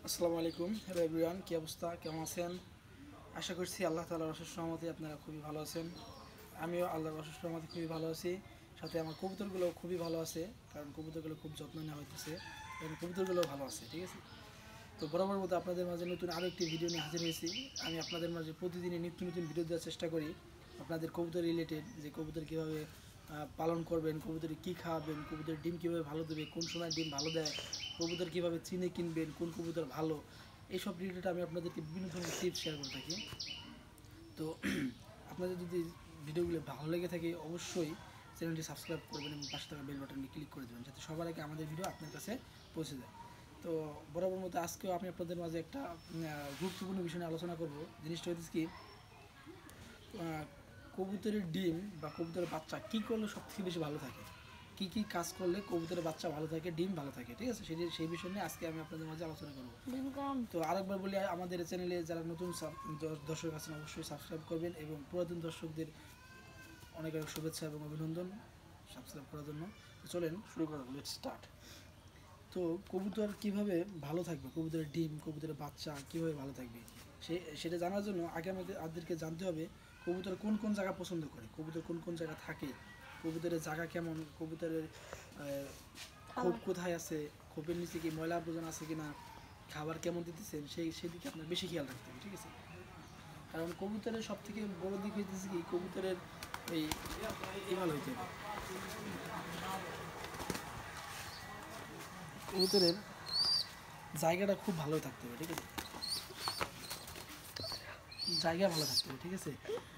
আসসালামু আলাইকুম। Hello everyone, কী অবস্থা, কেমন আছেন? আশা করছি আল্লাহ তাআলার অশেষ রহমতে আপনারা খুবই ভালো আছেন। আমিও আল্লাহর অশেষ রহমতে খুবই ভালো আছি। সাথে আমার কবুতরগুলোও খুবই ভালো আছে, কারণ কবুতরগুলো খুব যত্ন নেওয়া হইতেছে এবং কবুতরগুলোও ভালো আছে। ঠিক আছে, তো বরাবর মতো আপনাদের মাঝে নতুন আরও একটি ভিডিও নিয়ে হাজির হয়েছি। আমি আপনাদের মাঝে প্রতিদিনই নিত্য নতুন ভিডিও দেওয়ার চেষ্টা করি আপনাদের কবুতর রিলেটেড, যে কবুতর কীভাবে পালন করবেন, কবুতরে কী খাওয়াবেন, কবুতরের ডিম কীভাবে ভালো দেবে, কোন সময় ডিম ভালো দেয়, কবুতর কীভাবে চিনে কিনবেন, কোন কবুতর ভালো, এইসব রিলেটেড আমি আপনাদেরকে বিভিন্ন ধরনের টিপস শেয়ার করে থাকি। তো আপনাদের যদি ভিডিওগুলো ভালো লেগে থাকে অবশ্যই চ্যানেলটি সাবস্ক্রাইব করবেন এবং পাশে থাকা বেল বাটনটি ক্লিক করে দেবেন, যাতে সবার আগে আমাদের ভিডিও আপনার কাছে পৌঁছে যায়। তো বরাবর মতো আজকেও আমি আপনাদের মাঝে একটা গুরুত্বপূর্ণ বিষয় নিয়ে আলোচনা করব। জিনিসটা হচ্ছে কি, কবুতরের ডিম বা কবুতরের বাচ্চা কী করলে সবথেকে বেশি ভালো থাকে, কী কী কাজ করলে কবুতরের বাচ্চা ভালো থাকে, ডিম ভালো থাকে। ঠিক আছে, সেই বিষয় নিয়ে আজকে আমি আপনাদের মাঝে আলোচনা করব। তো আরেকবার বলি, আমাদের চ্যানেলে যারা নতুন দর্শক আছেন অবশ্যই সাবস্ক্রাইব করবেন এবং পুরাতন দর্শকদের অনেক অনেক শুভেচ্ছা এবং অভিনন্দন সাবস্ক্রাইব করার জন্য। চলেন শুরু করা, লেটস স্টার্ট। তো কবুতর কীভাবে ভালো থাকবে, কবুতরের ডিম, কবুতরের বাচ্চা কীভাবে ভালো থাকবে সেটা জানার জন্য আগে আমাদেরকে জানতে হবে কবুতর কোন কোন জায়গা পছন্দ করে, কবুতর কোন কোন জায়গা থাকে, কবুতরের জায়গা কেমন, কবুতরের খোপ কোথায় আছে, খোপের নিচে কি ময়লা আবর্জনা আছে কিনা, খাবার কেমন দিতেছেন সেদিকে আপনার বেশি খেয়াল রাখতে হবে। ঠিক আছে, কারণ কবুতরের সব থেকে বড় দিক হইতেছে কি, কবুতরের এই ভালো হইতে হবে, কবুতরের জায়গাটা খুব ভালো থাকতে হবে। ঠিক আছে, জায়গা ভালো থাকতে হবে। ঠিক আছে,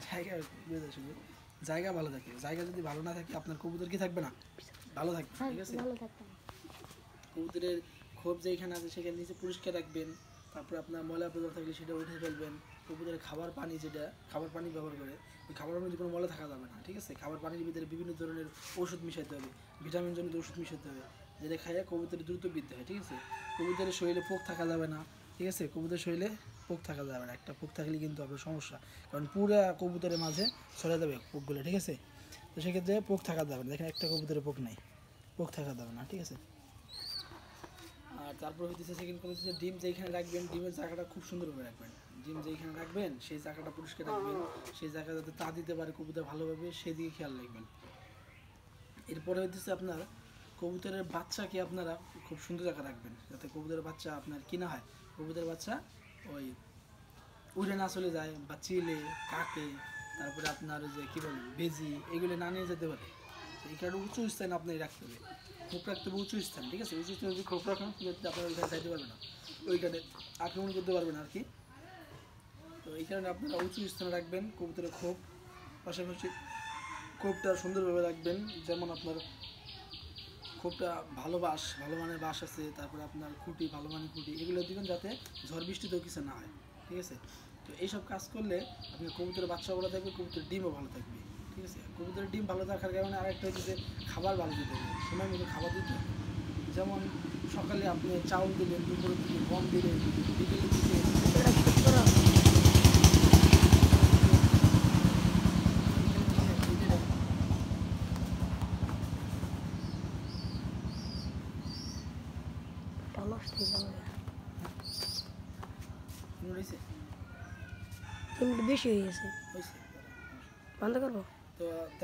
জায়গা ভালো থাকতে হবে। জায়গা যদি ভালো না থাকে আপনার কবুতর কি থাকবে না, ভালো থাকবে। ঠিক আছে, কবুতরের খোপ যেখানে আছে সেখানে নিচে পরিষ্কার রাখবেন। তারপরে আপনার ময়লা আবর্জনা থাকলে সেটা উঠে ফেলবেন। কবুতরের খাবার পানি, যেটা খাবার পানি ব্যবহার করে, ওই খাবারের মধ্যে কোনো ময়লা থাকা যাবে না। ঠিক আছে, খাবার পানির ভিতরে বিভিন্ন ধরনের ওষুধ মিশাইতে হবে, ভিটামিন জনিত ওষুধ মিশাইতে হবে, যেটা খাইয়ে কবুতরের দ্রুত বৃদ্ধি হয়। ঠিক আছে, কবুতরের শরীরে পোক থাকা যাবে না। ঠিক আছে, কবুতরের শরীরে পোক থাকা যাবে না, একটা পোক থাকলে কিন্তু আপনার সমস্যা, কারণ পুরো কবুতরের মাঝে ছড়ে যাবে পোকগুলো। ঠিক আছে, তো সেক্ষেত্রে পোক থাকা যাবে না। দেখেন একটা কবুতরের পোক নেই, পোক থাকা যাবে না। ঠিক আছে, আর তারপর হইতেছে সেকেন্ড কথা হচ্ছে ডিম যেখানে রাখবেন, ডিমের জায়গাটা খুব সুন্দরভাবে রাখবেন। ডিম যেখানে রাখবেন সেই জায়গাটা পরিষ্কার রাখবেন, সেই জায়গা যাতে তা দিতে পারে কবুতর ভালোভাবে, সেদিকে খেয়াল রাখবেন। এরপরে হইতেছে আপনার কবুতরের বাচ্চাকে আপনারা খুব সুন্দর জায়গা রাখবেন, যাতে কবুতরের বাচ্চা আপনার কি না হয়, কবুতরের বাচ্চা ওই উড়ে না চলে যায় বা চিলে কাকে, তারপরে আপনার যে কী বলে বেজি, এগুলো না নিয়ে যেতে পারে। এই কারণে উঁচু স্থানে আপনি রাখতে হবে, খোপ রাখতে হবে উঁচু স্থান। ঠিক আছে, উঁচু স্থানে যদি খোপ রাখেন আপনার ওইখানে যাইতে পারবে না, ওইখানে আক্রমণ করতে পারবেন আর কি। তো এই কারণে আপনারা উঁচু স্থানে রাখবেন কবুতরের খোপ। পাশাপাশি খোপটা সুন্দরভাবে রাখবেন, যেমন আপনার খোপটা ভালো মানের বাঁশ আছে, তারপরে আপনার খুঁটি ভালো মানের খুঁটি, এগুলো দিবেন যাতে ঝড় বৃষ্টিতেও কিছু না হয়। ঠিক আছে, তো এইসব কাজ করলে আপনার কবুতরের বাচ্চা ভালো থাকবে, কবুতরের ডিমও ভালো থাকবে। ঠিক আছে, কবুতরের ডিম ভালো থাকার কারণে আরেকটা হচ্ছে খাবার ভালো দিতে হবে, সময় মতো খাবার দিতে হবে। যেমন সকালে আপনি চাউল দিলেন, দুপুরের দিকে গম দিলেন, বিকেলের দিকে বেশি হয়ে গেছে, বন্ধ করবো। তো